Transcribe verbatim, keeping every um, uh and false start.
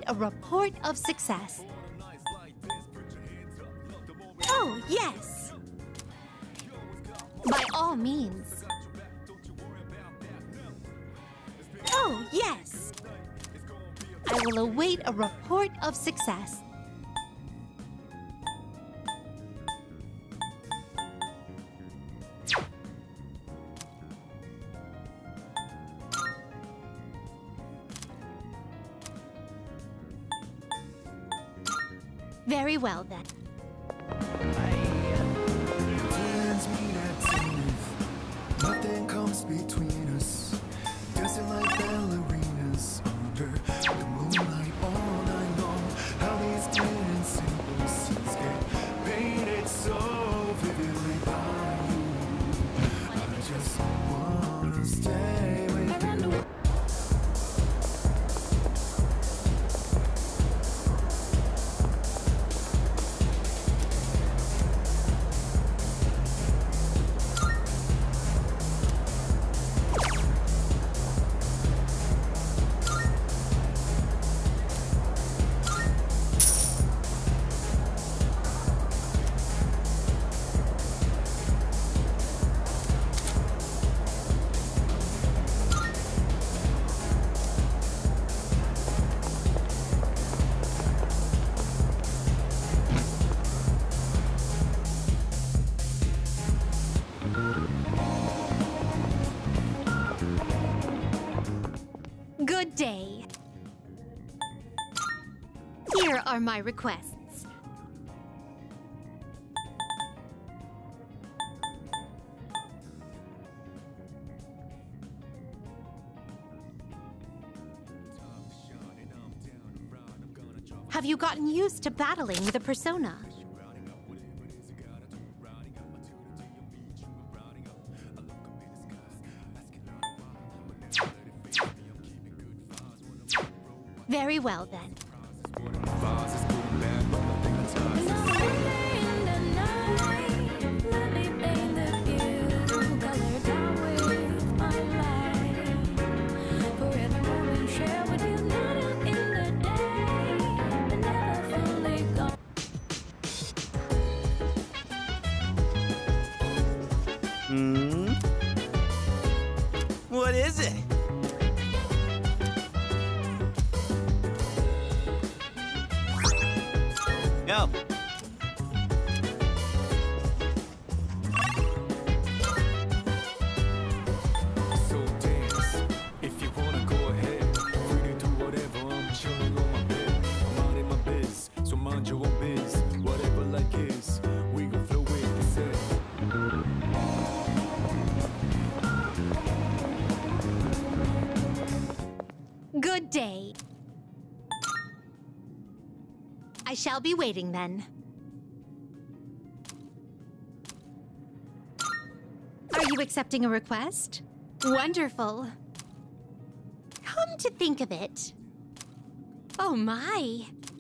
await a report of success. Oh, yes! By all means. Oh, yes! I will await a report of success. Very well, then. Turns me that teeth. Nothing comes between us. Dancing like ballerinas under the moonlight all night long. How these plain and simple scenes get painted so vividly by you. I just wanna stay with you. Good day. Here are my requests. Have you gotten used to battling with a persona? Very well, then. Hmm? What is it? No. So dance, if you wanna go ahead. Free to do whatever, I'm chilling on my bed. I'm out in my biz, so mind your own biz. Whatever like is, we gon' flow with the set. Good day. I shall be waiting then. Are you accepting a request? Wonderful. Come to think of it. Oh my.